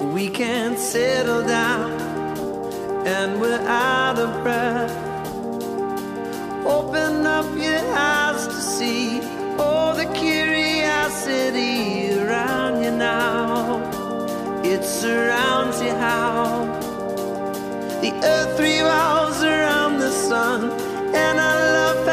We can't settle down and we're out of breath. Open up your eyes to see all the curiosity around you now. It surrounds you how the earth revolves around the sun, and I love